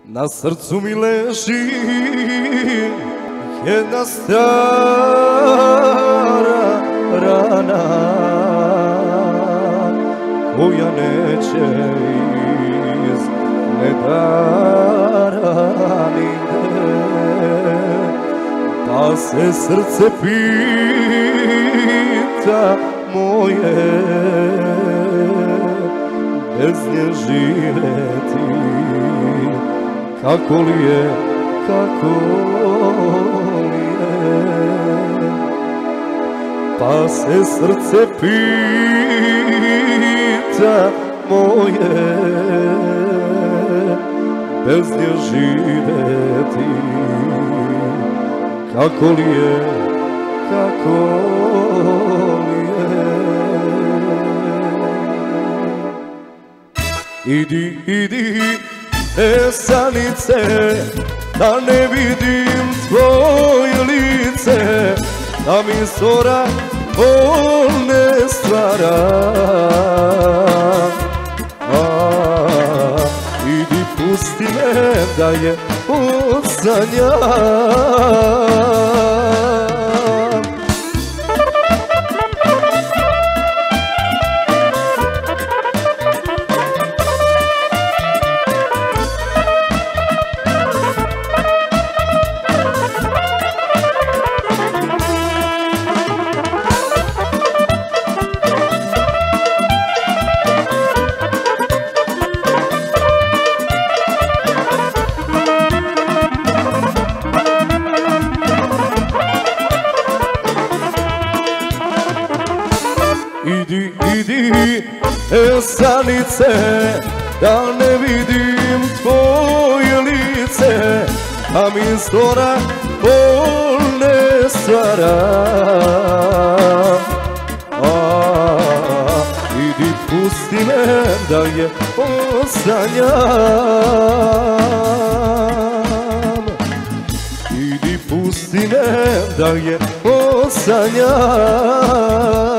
Na srcu mi leži jedna stara rana koja neće iz nedara nigde, pa se srce pita moje, bez nje živeti kako li je, kako li je. Pa se srce pita moje, bez nje živeti kako li je, kako li je. Idi, idi, nesanice, da ne vidim tvoje lice, da mi zora bolne stvara. Idi, pusti me da je odsanjam. Idi, idi, nesanice, da ne vidim tvoje lice, a mi zora bolne stvara. Idi, pusti me da je osanjam. Idi, pusti me da je osanjam.